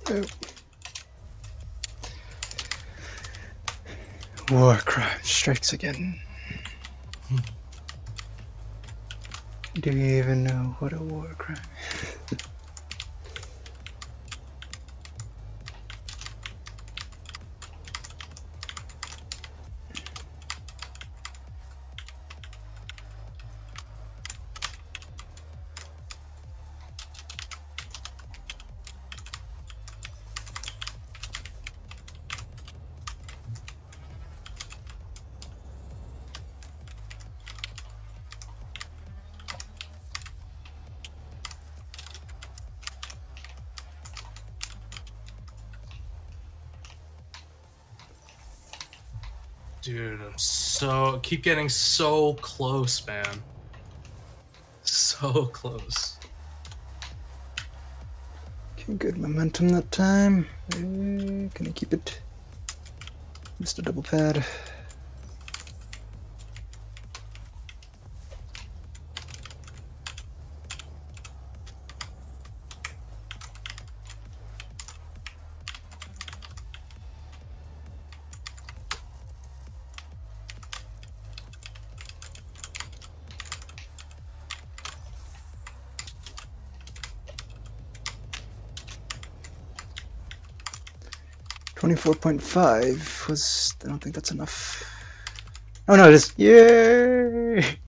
Oh. War crime strikes again. Do you even know what a war crime is? 'Dude, keep getting so close, man. So close. Okay, good momentum that time. Can I keep it? Missed a double pad. $24.5 was. I don't think that's enough. Oh no, it is. Yay!